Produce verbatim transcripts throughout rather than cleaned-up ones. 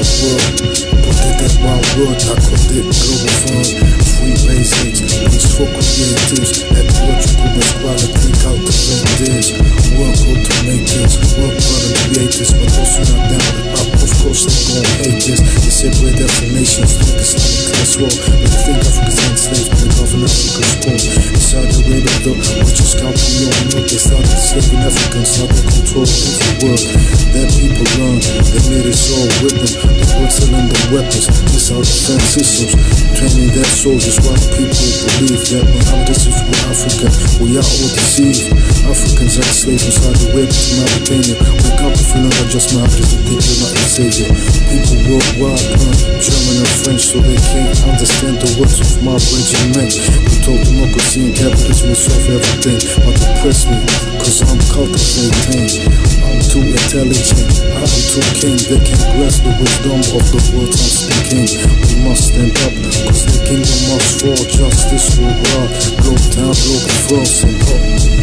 the world. Put it in one word, I called it Globalfirm. Free basics, peaceful creatives. Ecological quality, cultivate this. Work automators, work product creators, but also not down the up. Of course they gon' hate this. They separate definitions, think it's not a class war. But they think Africa's enslaved and they govern Africa's poor. Inside the way of the which is country on milk. They started enslaving Africans, now they control every world. That people learn, they made us all with them. The world selling them weapons, this our defense systems. Training their soldiers while people believe that Muhammad is with Africa. We are all deceived. Africans are slaves inside the web to Mauritania. Wake up if you know that just Muhammad is the thing, you're not the savior. People worldwide learn German and French so they can't understand the words of my regiment. We told democracy and capitalism will solve everything. But oppress me, cause I'm cultivating. I'm too intelligent, I'm too king. They can't grasp the wisdom of the words I'm speaking. We must stand up, cause the kingdom must fall. Justice will rise, Globetown, Globalfirm, sing up.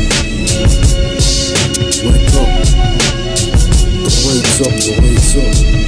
Wake up, the wake's up, the wake's up.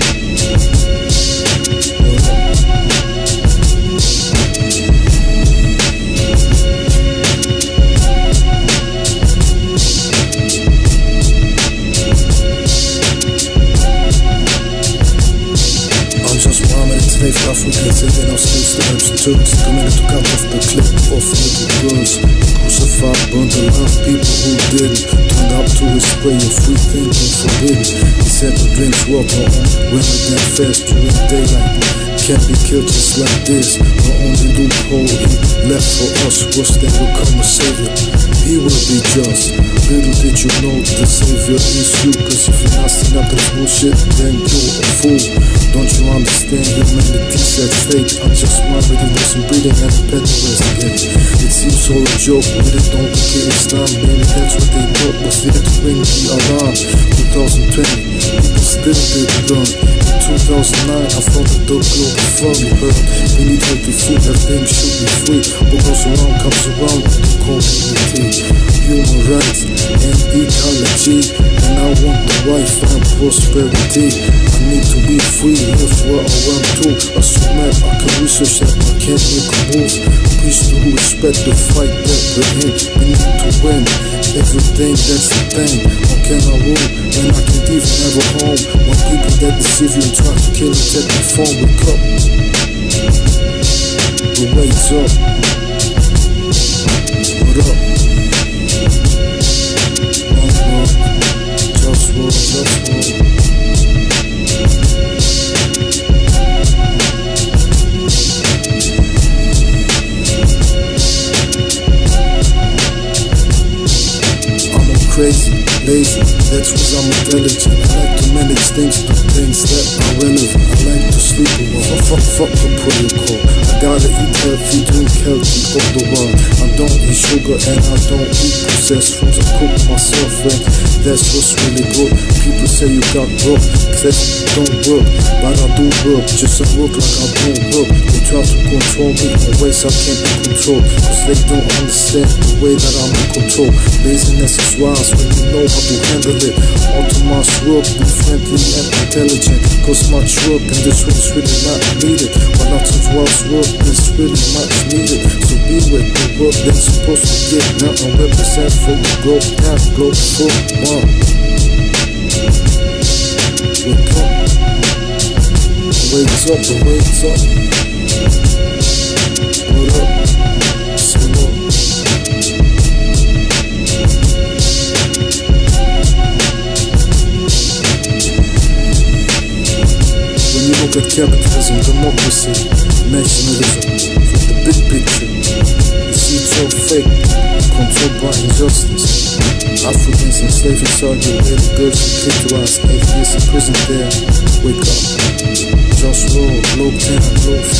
Enslaved Africans, taking our slaves to Arabs and Turks, coming to cut off the clip of little girls. Crucified, burned alive, people who didn't. Turned up to his spray of free thinking forbidden. He said to drink water on women that fast during daylight. Can't be killed just like this. The only loophole he left for us was that will come a savior. He will be just. Little did you know the savior is you. Cause if you're not standing up to this bullshit, then you're a fool. Don't you understand humanity's at stake? I'm just worried and wasn't breathing at the Pentecost again. It seems all a joke, but it don't decay it's time. Maybe that's what they thought was there to ring the alarm. twenty twenty, people still didn't learn. In two thousand nine, I founded the Globalfirm, you heard. We need healthy food, everything should be free. What goes around comes around with the community. Human rights and ecology, and I want the wife and prosperity. I need to be free, live where I want to. Assume that I can research that I can't make a move. Peace to respect the fight that we're in. We need to win everything, that's the thing. How can I rule when I can't even have a home? When people that deceive you and try to kill and take the phone, wake up. The wake's up. What up? JustWar, JustWar. Crazy, lazy, that's cause I'm intelligent. I like to manage things, do things that are relevant. I like to sleep a while, fuck, fuck the protocol. I gotta eat healthy, drink healthy all the while. I don't eat sugar and I don't eat processed foods. I cook myself and that's what's really good. People say you got broke, that don't work, but I do work. Just I work like I don't work. They try to control me in ways I can't be controlled, cause they don't understand the way that I'm in control. Laziness is wise when you know how to handle it. Autonomous work, be friendly and intelligent. Cause much work and this one's really not needed. But lots of wise work is really much needed. So be with the work that's supposed to get. Now I represent for the growth, not Globalfirm. One. Wake up. The wake's up, the wake's up. What up? Say what? Look at capitalism, democracy, nationalism, from the big picture. You see it's all fake, controlled by injustice. Africans enslaved inside your way, the girls who clitoris, atheists in prison there. Wake up, JustWar, Globetown, Globetown.